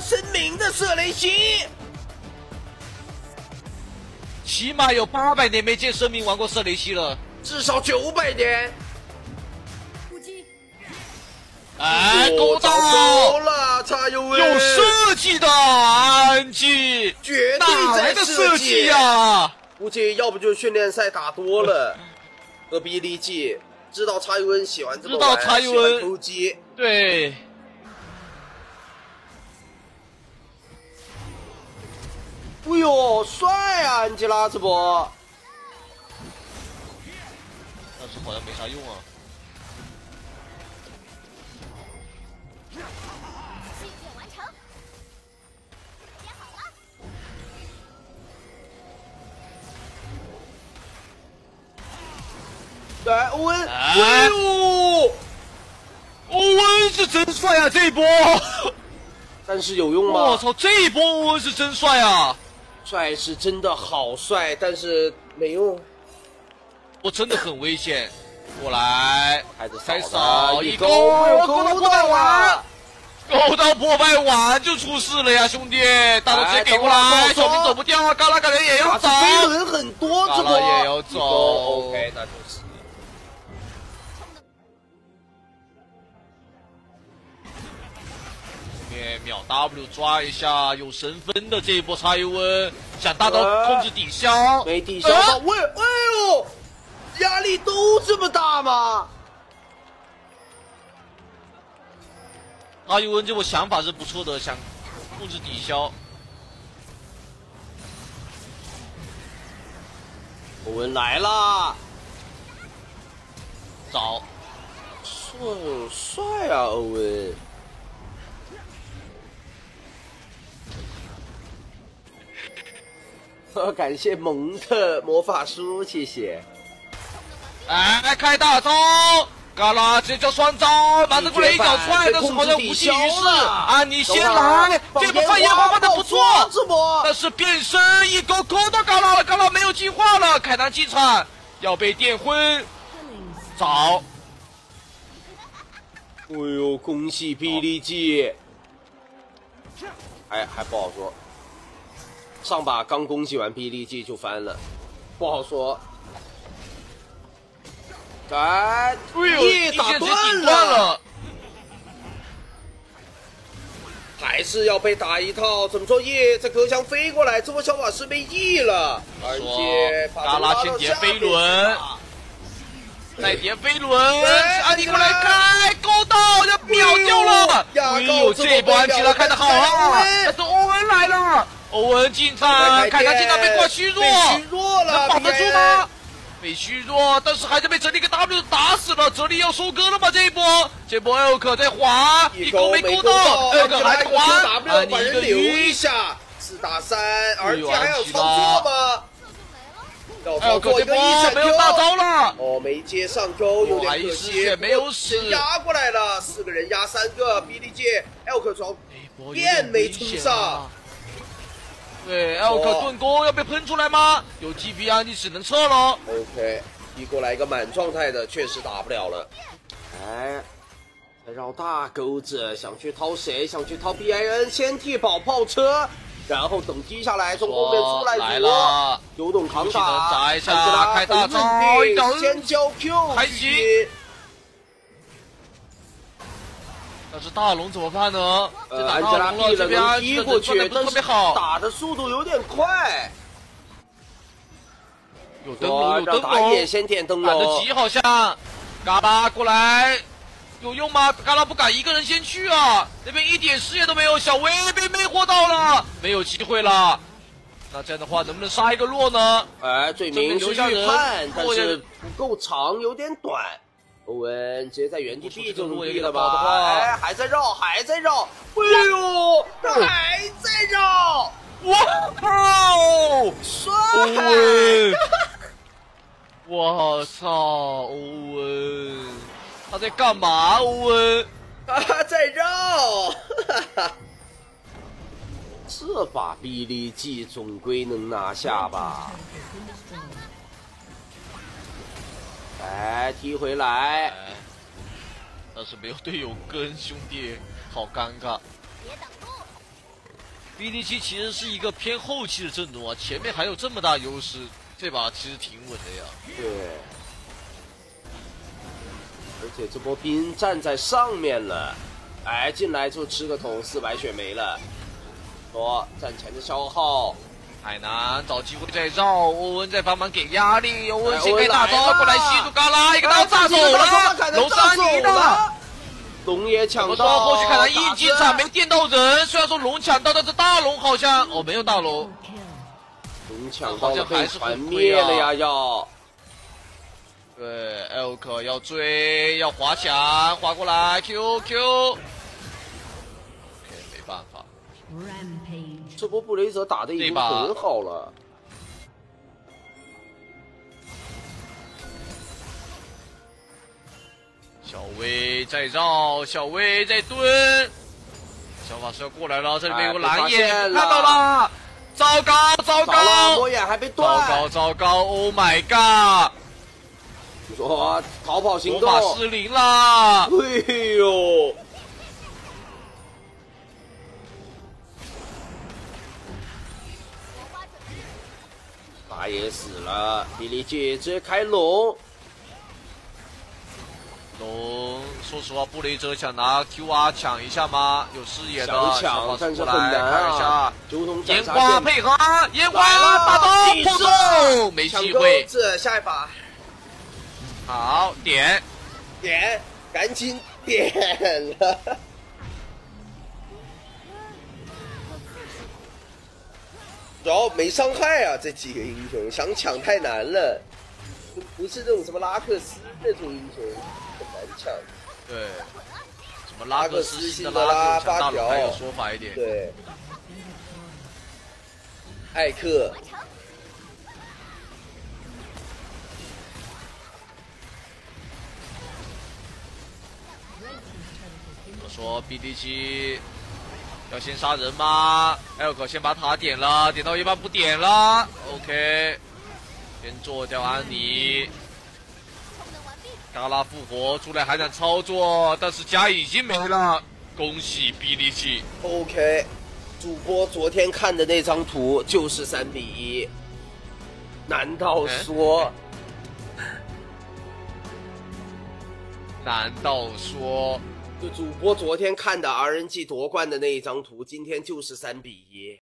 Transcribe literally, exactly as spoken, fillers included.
声明的射雷星， 起码有八百年没见声明玩过射雷系了， 至少九百年。 哎，勾到高了，叉 U N 有设计的安吉， 绝对哪来的设计呀、啊？ 估计要不就训练赛打多了，和 B 利 G 知道叉 U N 喜欢这么玩， 知道叉 U N 偷鸡， 对。 哎呦，帅啊，安吉拉这波， 但是好像没啥用啊。 来，欧文， 哎呦， 欧文是真帅啊！这一波， 但是有用吗？ 我操，这一波欧文是真帅啊！ 帅是真的好帅，但是没用。 我真的很危险。过来， 还是开扫扫一勾， 勾勾到破败碗，勾到破败碗就出事了呀，兄弟！大头直接给过来，小兵走不掉啊！嘎啦感觉也要走， 飞轮很多，这波也要走。 OK， 那就是。 秒 W 抓一下，有神分的这一波叉 U N， 想大刀控制抵消， 没抵消到位。哎呦，压力都这么大吗？ 叉 U N 这波想法是不错的，想控制抵消。 欧文来啦， 找， 帅帅啊，欧文。感谢蒙特魔法书，谢谢。 哎，开大招，嘎啦，直接叫双招，马上过来一脚踹，但是好像无济于事啊！你先来，这波范野花换的不错，但是变身一勾勾到嘎啦了，嘎啦没有计划了，凯南进场要被电昏，找。 哎呦，恭喜霹雳季，还还不好说。上把刚恭喜完霹雳季就翻了，不好说。哎，叶打断了，还是要被打一套。怎么说？叶这隔墙飞过来，这波小法师被 E 了，而且嘎啦先叠飞轮，再叠飞轮，安迪过来开，勾到要秒掉了。哎呦，这波安吉拉开的好啊！但是欧文来了。欧文进场，凯南进场被挂虚弱， 虚弱了， 能绑得住吗？被虚弱，但是还是被哲利跟 W 打死了。哲利要收割了吗？这一波，这波 L 可在滑，一勾没勾到 ，L 可还在滑，啊，你一个留一下，四打三，而且还有操作吗？要操作一个一闪 Q， 没有大招了， 哦，没接上钩，有点可惜， 没有死， 压过来了，四个人压三个，比利界 L 可从变没冲上。 对 ，L 可盾弓要被喷出来吗？有 G P 啊，你只能撤了。 OK， 一过来一个满状态的，确实打不了了。哎，再绕大钩子，想去掏谁？想去掏 B I N， 先替宝炮车，然后等踢下来，从后面出来来了， 有懂扛打， 砸一下，开大招， 先交 Q， 还行。但是大龙怎么办呢？ 呃，安吉拉 B 了，能踢过去， 但是打的速度有点快。 有灯笼，有灯笼， 打野先点灯笼。 打得急好像，嘎啦过来，有用吗？嘎啦不敢一个人先去啊，那边一点视野都没有，小薇被魅惑到了，没有机会了。那这样的话，能不能杀一个洛呢？ 哎，罪名是预判，但是不够长，有点短。欧文直接在原地闭就入地了吧？哎，还在绕，还在绕，哎呦，还在绕！ 哇靠！ 帅！ 欧文，我操，欧文，他在干嘛？欧文， 他在绕！哈哈，这把比利季总归能拿下吧？哎，踢回来，哎、 但是没有队友跟，兄弟，好尴尬。 B D G 其实是一个偏后期的阵容啊，前面还有这么大优势，这把其实挺稳的呀。 对，而且这波兵站在上面了，哎，进来就吃个桶，四百血没了。说战前的消耗， 海南找机会再绕，欧文在帮忙给压力，欧文先开大招过来吸住嘎啦，一个刀炸走了，龙山尼的。 龙也抢到， 后续凯南一击斩没电到人，虽然说龙抢到，但是大龙好像哦没有大龙， 龙抢到了被团灭了呀！要， 对 ，L 克要追，要滑墙，滑过来 ，Q Q，OK 没办法， 这波布雷泽打的已经很好了。 小薇在绕，小薇在蹲，小法师要过来了，这里面有蓝眼，看到了，糟糕糟糕， 魔眼还被断， 糟糕糟糕 ，Oh my god！ 说逃跑行动， 魔法失灵啦！ 哎呦，打野死了，比利姐直接开龙。 龙，说实话，布雷泽想拿 Q R 抢一下吗？有视野的， 想抢，但是很难啊！ 烟花配合，烟花大刀破中，没机会。 下一把， 好点点，赶紧点了。主要没伤害啊，这几个英雄想抢太难了，不是那种什么拉克斯那种英雄。很难抢， 对，什么拉克斯型的拉克抢大龙还有说法一点， 对，艾克， 我说 B D G 要先杀人吗 ？L 可先把塔点了，点到一半不点了 ，OK， 先做掉安妮。嘎啦复活出来还想操作，但是家已经没了，恭喜 B D G。 OK， 主播昨天看的那张图就是三比一，难道说？ 难道说？ 就主播昨天看的 R N G 夺冠的那一张图，今天就是三比一。